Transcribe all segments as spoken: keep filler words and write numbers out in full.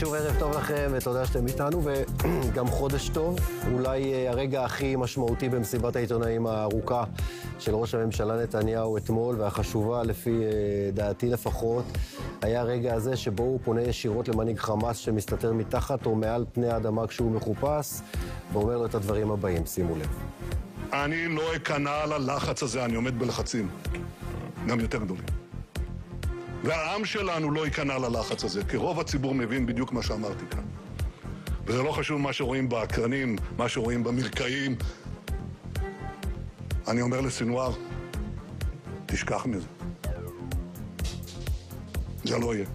שוב ערב טוב לכם, ותודה שאתם איתנו, וגם חודש טוב. אולי הרגע הכי משמעותי במסיבת העיתונאים הארוכה של ראש הממשלה נתניהו אתמול, והחשובה לפי דעתי לפחות, היה הרגע הזה שבו הוא פונה ישירות למנהיג חמאס שמסתתר מתחת או מעל פני האדמה כשהוא מחופש, ואומר לו את הדברים הבאים, שימו לב. אני לא אכנע ללחץ הזה, אני עומד בלחצים, גם יותר גדולים. והעם שלנו לא ייכנע ללחץ הזה, כי רוב הציבור מבין בדיוק מה שאמרתי כאן. וזה לא חשוב מה שרואים באקרנים, מה שרואים במרקעים. אני אומר לסינואר, תשכח מזה. זה לא יהיה.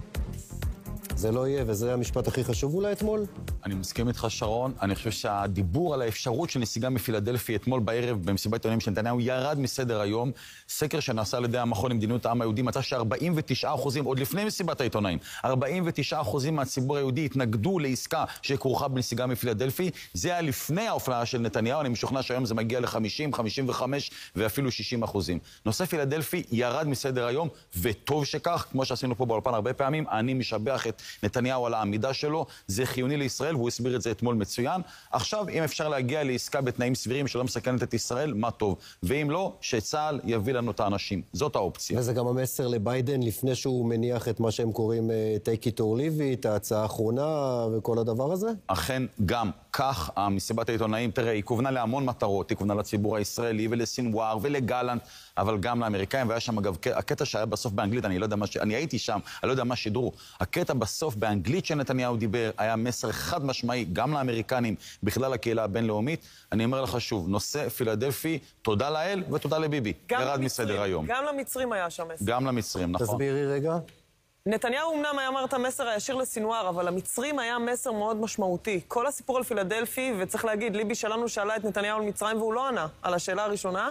זה לא יהיה, וזה המשפט הכי חשוב אולי אתמול? אני מסכים איתך, שרון. אני חושב שהדיבור על האפשרות של נסיגה מפילדלפי אתמול בערב במסיבת עיתונאים של נתניהו ירד מסדר היום. סקר שנעשה על ידי המכון למדיניות העם היהודי מצא ש-ארבעים ותשעה אחוזים, עוד לפני מסיבת העיתונאים, ארבעים ותשעה אחוזים מהציבור היהודי התנגדו לעסקה שכרוכה בנסיגה מפילדלפי. זה היה לפני האופליה של נתניהו. אני משוכנע שהיום זה מגיע ל-חמישים, חמישים וחמש ואפילו שישים אחוזים. נושא פילדלפי ירד מסדר היום, וטוב שכך, כמו שעשינו פה באולפן הרבה פעמים. אני משבח את נתניהו על העמידה שלו. זה חיוני לישראל, והוא הסביר את זה אתמול מצוין. עכשיו, אם אפשר להגיע לעסקה בתנאים סבירים שלא מסכנת את ישראל, מה טוב. ואם לא, שצה"ל יביא לנו את האנשים. זאת האופציה. וזה גם המסר לביידן לפני שהוא מניח את מה שהם קוראים take it or leave it, את ההצעה האחרונה וכל הדבר הזה? אכן, גם כך, המסיבת העיתונאים, תראה, היא כוונה להמון מטרות, היא כוונה לציבור הישראלי ולסינואר ולגלנט, אבל גם לאמריקאים, והיה שם אגב, הקטע שהיה בסוף באנגלית, אני לא יודע מה ש... אני הייתי שם, אני לא יודע מה שידרו. הקטע בסוף באנגלית שנתניהו דיבר, היה מסר חד משמעי, גם לאמריקנים, בכלל הקהילה הבינלאומית. אני אומר לך שוב, נושא פילדלפי, תודה לאל ותודה לביבי. ירד מסדר היום. גם למצרים היה שם מסר. גם למצרים, נכון. תסבירי רגע. נתניהו אמנם היה אמר את המסר הישיר לסינואר, אבל למצרים היה מסר מאוד משמעותי. כל הסיפור על פילדלפי, וצריך להגיד, ליבי שלנו שאלה את נתניהו על מצרים והוא לא ענה על השאלה הראשונה.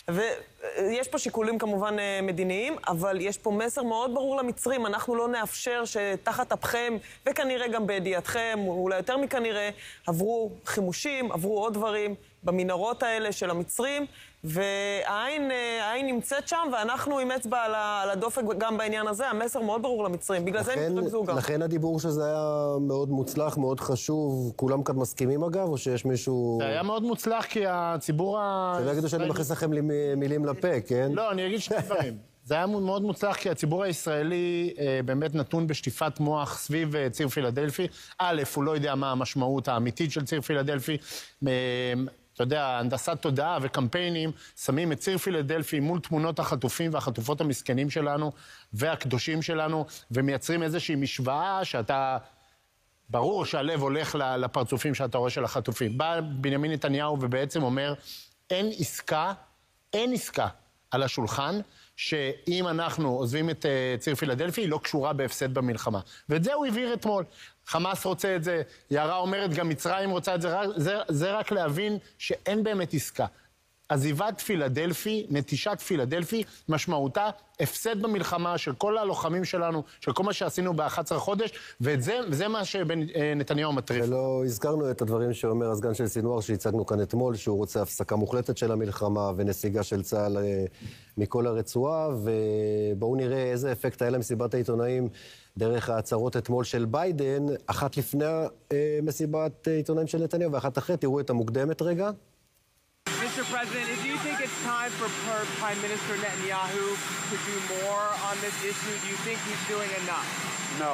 ויש פה שיקולים כמובן מדיניים, אבל יש פה מסר מאוד ברור למצרים. אנחנו לא נאפשר שתחת אפכם, וכנראה גם בידיעתכם, אולי יותר מכנראה, עברו חימושים, עברו עוד דברים במנהרות האלה של המצרים, והעין העין נמצאת שם, ואנחנו עם אצבע על הדופק גם בעניין הזה. המסר מאוד ברור למצרים, בגלל זה הם התרכזו גם. לכן הדיבור שזה היה מאוד מוצלח, מאוד חשוב. כולם כאן מסכימים אגב, או שיש מישהו... זה היה מאוד מוצלח כי הציבור ה... שלא יגידו שאני מכניס לכם מילים לפה, כן? לא, אני אגיד שני דברים. זה היה מאוד מוצלח כי הציבור הישראלי אה, באמת נתון בשטיפת מוח סביב אה, ציר פילדלפי. א', הוא לא יודע מה המשמעות האמיתית של ציר פילדלפי. אה, אתה יודע, הנדסת תודעה וקמפיינים שמים את ציר פילדלפי מול תמונות החטופים והחטופות המסכנים שלנו והקדושים שלנו, ומייצרים איזושהי משוואה שאתה... ברור שהלב הולך לפרצופים שאתה רואה של החטופים. בא בנימין נתניהו ובעצם אומר, אין עסקה, אין עסקה על השולחן, שאם אנחנו עוזבים את uh, ציר פילדלפי, היא לא קשורה בהפסד במלחמה. ואת זה הוא הבהיר אתמול. חמאס רוצה את זה, יערה אומרת, גם מצרים רוצה את זה, זה, זה רק להבין שאין באמת עסקה. עזיבת פילדלפי, נטישת פילדלפי, משמעותה הפסד במלחמה של כל הלוחמים שלנו, של כל מה שעשינו ב-אחד עשר חודש, וזה מה שנתניהו מטריף. ולא הזכרנו את הדברים שאומר הסגן של סינואר שהצגנו כאן אתמול, שהוא רוצה הפסקה מוחלטת של המלחמה ונסיגה של צה"ל מכל הרצועה, ובואו נראה איזה אפקט היה למסיבת העיתונאים דרך ההצהרות אתמול של ביידן, אחת לפני מסיבת עיתונאים של נתניהו ואחת אחרי. תראו את המוקדמת רגע. Mister President, do you think it's time for Prime Minister Netanyahu to do more on this issue? Do you think he's doing enough? No.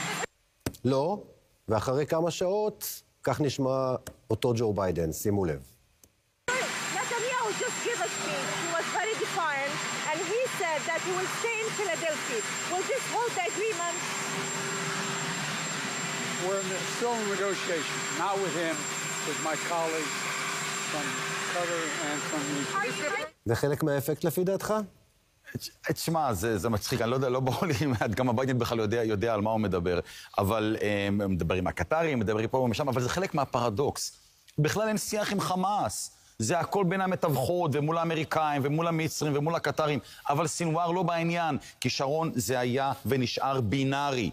לא, ואחרי כמה שעות, כך נשמע אותו ג'ו ביידן, שימו לב. Netanyahu just gave a speech. He was very defiant, and he said that he will stay in Philadelphia. Will this hold the agreement? We're still in negotiations, not with him, with my colleagues from Qatar and from Egypt. זה חלק מהאפקט לפי דעתך? תשמע, זה, זה מצחיק, אני לא יודע, לא ברור לי, גם הביידן בכלל יודע, יודע על מה הוא מדבר, אבל הם מדברים עם הקטרים, מדברים פה ומשם, אבל זה חלק מהפרדוקס. בכלל אין שיח עם חמאס. זה הכל בין המתווכות, ומול האמריקאים, ומול המצרים, ומול הקטרים, אבל סינואר לא בעניין, כי שרון זה היה ונשאר בינארי.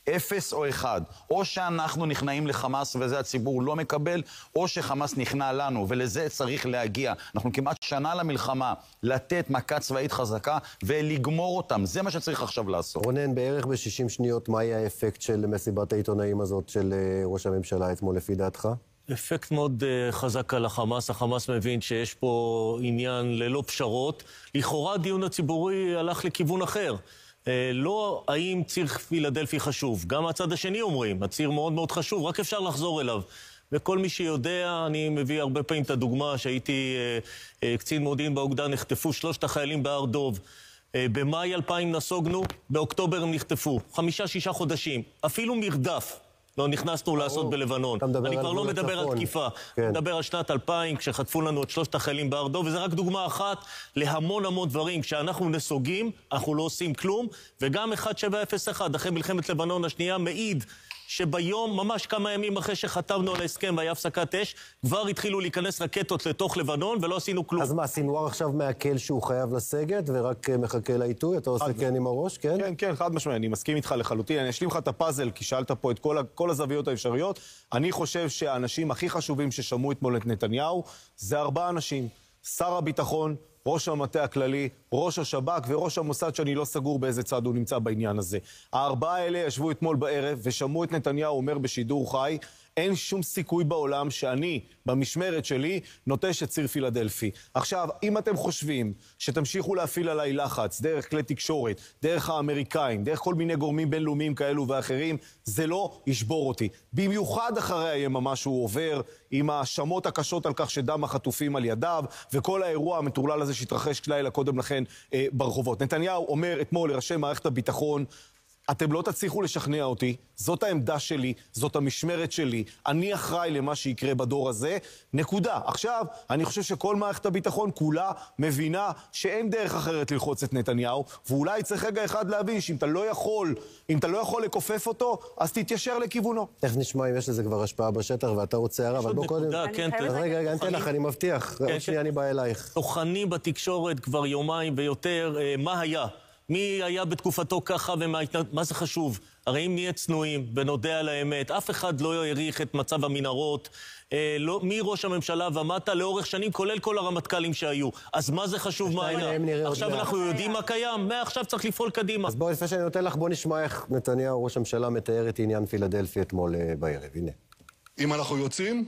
אפס או אחד. או שאנחנו נכנעים לחמאס וזה הציבור לא מקבל, או שחמאס נכנע לנו, ולזה צריך להגיע. אנחנו כמעט שנה למלחמה, לתת מכה צבאית חזקה ולגמור אותם. זה מה שצריך עכשיו לעשות. רונן, בערך ב-שישים שניות, מה יהיה האפקט של מסיבת העיתונאים הזאת של ראש הממשלה אתמול לפי דעתך? אפקט מאוד uh, חזק על החמאס. החמאס מבין שיש פה עניין ללא פשרות. לכאורה הדיון הציבורי הלך לכיוון אחר. Uh, לא האם ציר פילדלפי חשוב. גם הצד השני אומרים, הציר מאוד מאוד חשוב, רק אפשר לחזור אליו. וכל מי שיודע, אני מביא הרבה פעמים את הדוגמה שהייתי uh, uh, קצין מודיעין באוגדה, נחטפו שלושת החיילים בהר דוב. Uh, במאי אלפיים נסוגנו, באוקטובר הם נחטפו. חמישה, שישה חודשים. אפילו מרדף. לא נכנסנו לעשות בלבנון. אני כבר לא מדבר על תקיפה. אני מדבר על שנת אלפיים, כשחטפו לנו את שלושת החיילים בהר דוב, וזה רק דוגמה אחת להמון המון דברים. כשאנחנו נסוגים, אנחנו לא עושים כלום, וגם אחת שבע אפס אחת, אחרי מלחמת לבנון השנייה, מעיד שביום, ממש כמה ימים אחרי שחתמנו על ההסכם והיה הפסקת אש, כבר התחילו להיכנס רקטות לתוך לבנון, ולא עשינו כלום. אז מה, סינואר עכשיו מעכל שהוא חייב לסגת, ורק מחכה לעיתוי? אתה עושה כן עם הראש, כן? כן, כן, חד משמעי, אני מסכים איתך לחלוטין. אני אשלים לך את הפאזל, כי שאלת פה את כל, כל הזוויות האפשריות. אני חושב שהאנשים הכי חשובים ששמעו אתמול את נתניהו, זה ארבעה אנשים. שר הביטחון, ראש המטה הכללי, ראש השב"כ וראש המוסד, שאני לא סגור באיזה צד הוא נמצא בעניין הזה. הארבעה האלה ישבו אתמול בערב ושמעו את נתניהו אומר בשידור חי, אין שום סיכוי בעולם שאני, במשמרת שלי, נוטש את ציר פילדלפי. עכשיו, אם אתם חושבים שתמשיכו להפעיל עליי לחץ, דרך כלי תקשורת, דרך האמריקאים, דרך כל מיני גורמים בינלאומיים כאלו ואחרים, זה לא ישבור אותי. במיוחד אחרי היממה שהוא עובר, עם האשמות הקשות על כך שדם החטופים על ידיו, וכל האירוע המטורלל הזה שהתרחש לילה קודם לכן אה, ברחובות. נתניהו אומר אתמול לראשי מערכת הביטחון, אתם לא תצליחו לשכנע אותי, זאת העמדה שלי, זאת המשמרת שלי, אני אחראי למה שיקרה בדור הזה, נקודה. עכשיו, אני חושב שכל מערכת הביטחון כולה מבינה שאין דרך אחרת ללחוץ את נתניהו, ואולי צריך רגע אחד להבין שאם אתה לא יכול, אם אתה לא יכול לקופף אותו, אז תתיישר לכיוונו. איך נשמע אם יש לזה כבר השפעה בשטח ואתה רוצה הערה, אבל בוא קודם... רגע, רגע, אני אתן לך, אני מבטיח, עוד שנייה אני בא אלייך. תוכני בתקשורת כבר יומיים ויותר, מה היה? מי היה בתקופתו ככה ומה מה זה חשוב? הרי אם נהיה צנועים ונודע על האמת, אף אחד לא יעריך את מצב המנהרות, אה, לא, מראש הממשלה ומטה לאורך שנים, כולל כל הרמטכ"לים שהיו. אז מה זה חשוב מה היה? עכשיו אנחנו יודעים מה קיים, מעכשיו צריך לפעול קדימה. אז בואו, לפני שאני נותן לך, בוא נשמע איך נתניהו, ראש הממשלה, מתאר את עניין פילדלפי אתמול בערב. הנה. אם אנחנו יוצאים,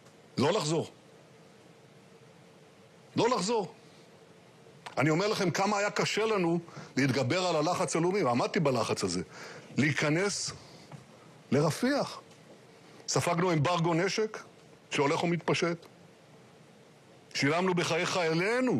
לא לחזור. לא לחזור. אני אומר לכם כמה היה קשה לנו להתגבר על הלחץ הלאומי, ועמדתי בלחץ הזה, להיכנס לרפיח. ספגנו אמברגו נשק שהולך ומתפשט. שילמנו בחיי חיילינו.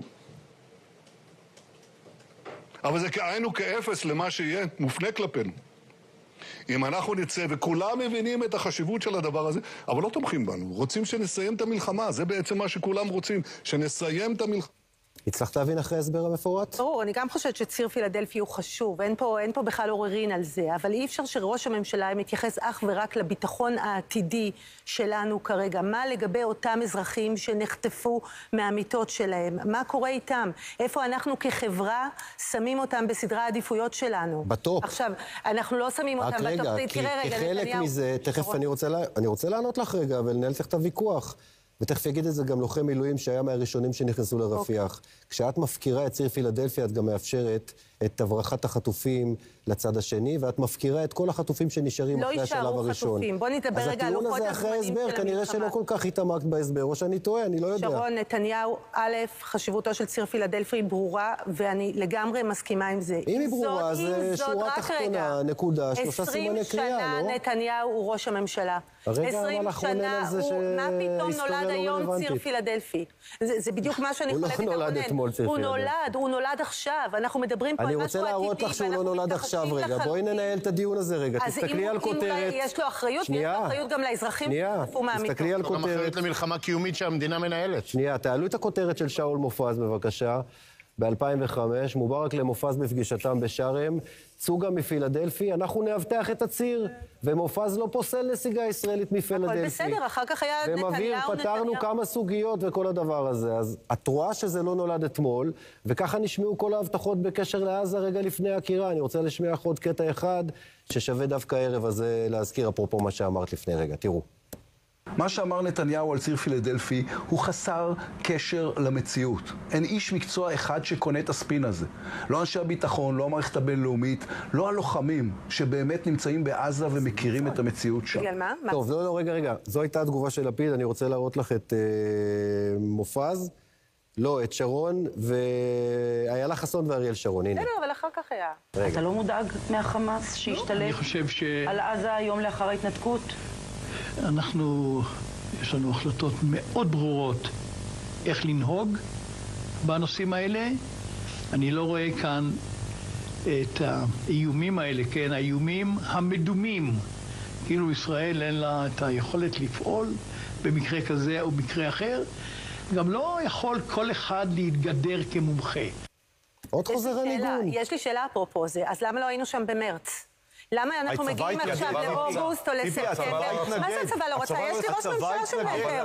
אבל זה כאיינו כאפס למה שיהיה מופנה כלפינו. אם אנחנו נצא, וכולם מבינים את החשיבות של הדבר הזה, אבל לא תומכים בנו, רוצים שנסיים את המלחמה, זה בעצם מה שכולם רוצים, שנסיים את המלחמה. הצלחת להבין אחרי הסבר המפורט? ברור, אני גם חושבת שציר פילדלפי הוא חשוב, אין פה, אין פה בכלל עוררין על זה, אבל אי אפשר שראש הממשלה מתייחס אך ורק לביטחון העתידי שלנו כרגע. מה לגבי אותם אזרחים שנחטפו מהמיטות שלהם? מה קורה איתם? איפה אנחנו כחברה שמים אותם בסדרי העדיפויות שלנו? בטופ. עכשיו, אנחנו לא שמים אותם בטופ. רק רגע, כי רגע, כחלק נתניהו, מזה, תכף אני רוצה, לה, אני רוצה לענות לך רגע ולנהל לך את הוויכוח. ותכף יגיד את זה גם לוחם מילואים שהיה מהראשונים שנכנסו לרפיח. Okay. כשאת מפקירה את ציר פילדלפי, את גם מאפשרת את הברחת החטופים לצד השני, ואת מפקירה את כל החטופים שנשארים לא אחרי השלב הראשון. לא יישארו חטופים. בוא נדבר רגע על לוחות הזמנים של המלחמה. אז הטיעון הזה אחרי ההסבר, כנראה שלא כל כך התעמקת בהסבר, או שאני טועה, אני לא יודע. שרון, נתניהו, א', חשיבותו של ציר פילדלפי ברורה, ואני לגמרי מסכימה עם זה. אם היא ברורה, זה שורה תחתונה, נקודה, שלושה סימני קריאה, לא? עשרים שנה נתניהו הוא ראש הממשלה. עשרים שנה הוא, מה פתאום נולד היום ציר פילדלפי? זה בדיוק מה שאני חולקת הוא לא נולד אתמול ציר פילדלפי. הוא נולד, הוא נולד עכשיו. אנחנו מדברים פה על משהו עתידי. אני רוצה להראות לך שהוא לא נולד עכשיו רגע. בואי ננהל את הדיון הזה רגע. תסתכלי על כותרת. אז אם יש לו אחריות, יש לו אחריות גם לאזרחים שנחטפו מהמיטות. תסתכלי על כותרת. גם אחריות למלחמה קיומית שהמדינה מנהלת. שנייה, תעלו את הכותרת של שאול מופז בבקשה. ב-אלפיים וחמש, מובארק למופז בפגישתם בשארם, צאו גם מפילדלפי, אנחנו נאבטח את הציר, ומופז לא פוסל נסיגה ישראלית מפילדלפי. הכל בסדר, אחר כך היה נתניהו, ומבהיר, פתרנו כמה סוגיות וכל הדבר הזה. אז את רואה שזה לא נולד אתמול, וככה נשמעו כל ההבטחות בקשר לעזה רגע לפני העקירה. אני רוצה לשמיע עוד קטע אחד, ששווה דווקא הערב הזה להזכיר, אפרופו מה שאמרת לפני רגע. תראו. מה שאמר נתניהו על ציר פילדלפי הוא חסר קשר למציאות. אין איש מקצוע אחד שקונה את הספין הזה. לא אנשי הביטחון, לא המערכת הבינלאומית, לא הלוחמים שבאמת נמצאים בעזה ומכירים את המציאות שם. בגלל מה? טוב, לא, לא, רגע, רגע. זו הייתה התגובה של לפיד, אני רוצה להראות לך את אה, מופז, לא, את שרון, ואיילה חסון ואריאל שרון, הנה. בסדר, אבל אחר כך היה. רגע. אתה לא מודאג מהחמאס שהשתלט ש... על עזה היום לאחר ההתנתקות? אנחנו, יש לנו החלטות מאוד ברורות איך לנהוג בנושאים האלה. אני לא רואה כאן את האיומים האלה, כן, האיומים המדומים. כאילו ישראל אין לה את היכולת לפעול במקרה כזה או במקרה אחר. גם לא יכול כל אחד להתגדר כמומחה. עוד חוזר הניגון. יש לי שאלה אפרופו זה, אז למה לא היינו שם במרץ? למה אנחנו מגיעים עכשיו לאוגוסט או לספטמבר? מה זה הצבא לא רוצה? יש לי ראש ממשלה שמנהל את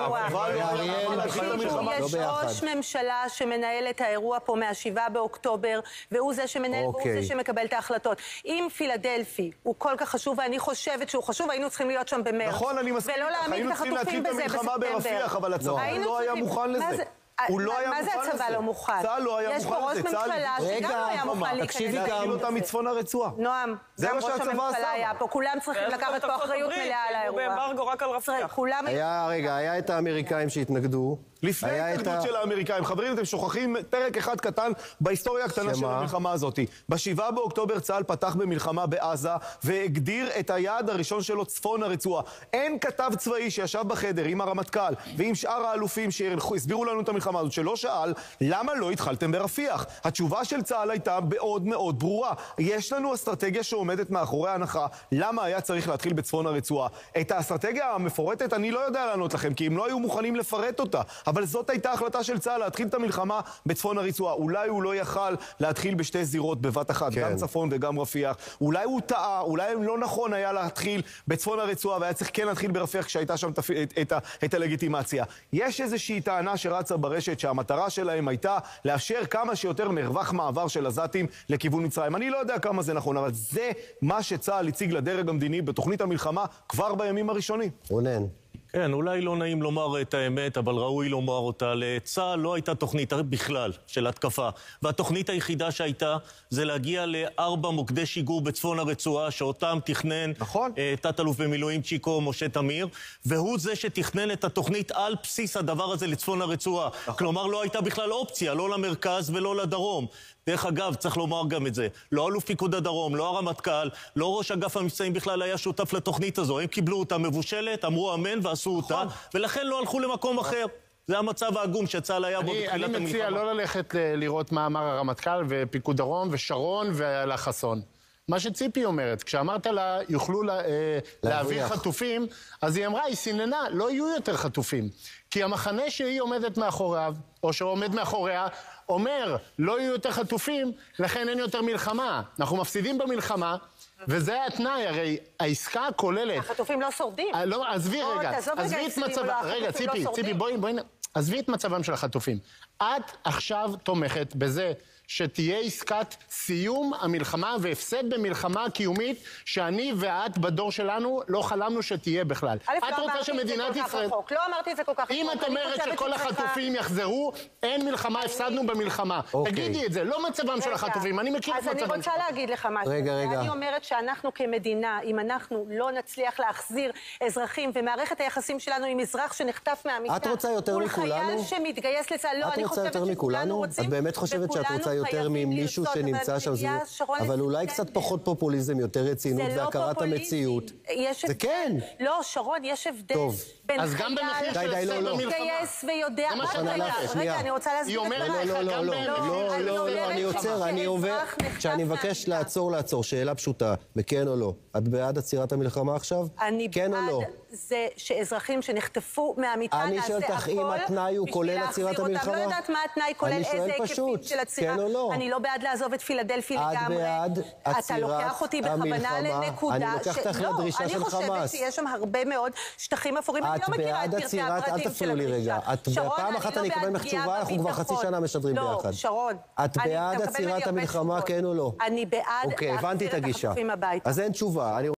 האירוע. יש ראש ממשלה שמנהל את האירוע פה מהשבעה באוקטובר, והוא זה שמנהל והוא זה שמקבל את ההחלטות. אם פילדלפי הוא כל כך חשוב, ואני חושבת שהוא חשוב, היינו צריכים להיות שם במרץ. נכון, אני מסכים. היינו צריכים להתחיל את המלחמה ברפיח, אבל הצבא לא היה מוכן לזה. הוא לא היה מוכן לזה. מה זה הצבא לא מוכן? צה"ל לא היה מוכן לזה. יש פה ראש ממשלה שגם לא היה מוכן להיכנס. להכיל אותה מצפון הרצועה. נועם, גם ראש הממשלה היה פה. כולם צריכים לקחת פה אחריות מלאה על האירוע. הוא באמברגו רק על רפיח. היה, רגע, היה את האמריקאים שהתנגדו. לפני ההתנגדות של האמריקאים. חברים, אתם שוכחים פרק אחד קטן בהיסטוריה הקטנה של המלחמה הזאת. בשבעה באוקטובר צה"ל פתח במלחמה בעזה והגדיר את היעד הראשון שלו צפון הרצועה. אין כתב צבאי שישב בחדר עם הרמטכ"ל ועם שאר האלופים שהסבירו לנו את המלחמה הזאת, שלא שאל למה לא התחלתם ברפיח. התשובה של צה"ל הייתה מאוד מאוד ברורה. יש לנו אסטרטגיה שעומדת מאחורי ההנחה. למה היה צריך להתחיל בצפון הרצועה? את האסטרטגיה המפורטת אני לא יודע לענות לכם, כי הם לא היו מוכנים לפרט אותה. אבל זאת הייתה החלטה של צה"ל, להתחיל את המלחמה בצפון הרצועה. אולי הוא לא יכל להתחיל בשתי זירות בבת אחת, כן. גם צפון וגם רפיח. אולי הוא טעה, אולי לא נכון היה להתחיל בצפון הרצועה, והיה צריך כן להתחיל ברפיח כשהייתה שם את, את, את, את הלגיטימציה. יש איזושהי טענה שרצה ברשת שהמטרה שלהם הייתה לאפשר כמה שיותר מרווח מעבר של עזתים לכיוון מצרים. אני לא יודע כמה זה נכון, אבל זה מה שצה"ל הציג לדרג המדיני בתוכנית המלחמה כבר בימים הראשונים. רונן. כן, אולי לא נעים לומר את האמת, אבל ראוי לומר אותה. לצה"ל לא הייתה תוכנית בכלל של התקפה. והתוכנית היחידה שהייתה זה להגיע לארבע מוקדי שיגור בצפון הרצועה, שאותם תכנן נכון. תת-אלוף במילואים צ'יקו משה תמיר, והוא זה שתכנן את התוכנית על בסיס הדבר הזה לצפון הרצועה. נכון. כלומר, לא הייתה בכלל אופציה, לא למרכז ולא לדרום. דרך אגב, צריך לומר גם את זה, לא אלוף פיקוד הדרום, לא הרמטכ"ל, לא ראש אגף המבצעים בכלל היה שותף לתוכנית הזו. הם קיבלו אותה מבושלת, אמרו אמן ועשו אותה, ולכן לא הלכו למקום אחר. זה המצב העגום שצה"ל היה בו בתחילת המלחמה. אני מציע לא ללכת לראות מה אמר הרמטכ"ל ופיקוד דרום ושרון ואיילה חסון. מה שציפי אומרת, כשאמרת לה, יוכלו לה, אה, להעביר חטופים, אז היא אמרה, היא סיננה, לא יהיו יותר חטופים. כי המחנה שהיא עומדת מאחוריו, או שעומד מאחוריה, אומר, לא יהיו יותר חטופים, לכן אין יותר מלחמה. אנחנו מפסידים במלחמה, וזה התנאי, הרי העסקה הכוללת... החטופים לא שורדים. לא, עזבי רגע, עזבי את מצבם, רגע, ציפי, ציפי, בואי, בואי, עזבי את מצבם של החטופים. את עכשיו תומכת בזה שתהיה עסקת סיום המלחמה והפסד במלחמה קיומית שאני ואת בדור שלנו לא חלמנו שתהיה בכלל. את רוצה שמדינת ישראל... לא אמרתי את זה כל כך רחוק. אם את אומרת שכל החטופים יחזרו, אין מלחמה, הפסדנו במלחמה. תגידי את זה, לא מצבם של החטופים, אני מכיר את מצבם שלהם. אז אני רוצה להגיד לך משהו. רגע, רגע. אני אומרת שאנחנו כמדינה, אם אנחנו לא נצליח להחזיר אזרחים ומערכת היחסים שלנו עם אזרח שנחטף מהמיטה, את רוצה יותר מכולנו? מול חייל שמתגייס לצה"ל. לא, אני חושבת שכולנו רוצים. את באמת חושבת שאת רוצה יותר ממישהו שנמצא שם, אבל אולי קצת פחות פופוליזם, יותר רצינות והכרת המציאות. זה כן. לא, שרון, יש הבדל בין חייל שמתגייס ויודע... רגע, אני רוצה להסביר את זה. לא, לא, לא, לא, לא, לא, אני עוצר, אני עובר... כשאני מבקש לעצור, לעצור, שאלה פשוטה, בכן או לא. את בעד עצירת המלחמה עכשיו? כן או לא? אני בעד זה שאזרחים שנחטפו מהמיטה נעשה הכל... אני שואל לך אם התנאי הוא כולל עצירת המלחמה? לא יודעת מה התנאי כולל, איזה היקפים של עצירת או לא? אני לא בעד לעזוב את פילדלפי לגמרי. את בעד עצירת אתה לוקח אותי בכוונה לנקודה... אני לוקח אותך לדרישה של חמאס. אני חושבת שיש שם הרבה מאוד שטחים אפורים. אני לא מכירה את פרטי הפרטים של הדרישה. פעם אחת אני אקבל ממך תשובה, אנחנו כבר חצי שנה משדרים ביחד. לא, שרון. את בעד עצירת המלחמה, כן או לא? אני בעד להחזיר את החטופים הביתה. אז אין תשובה.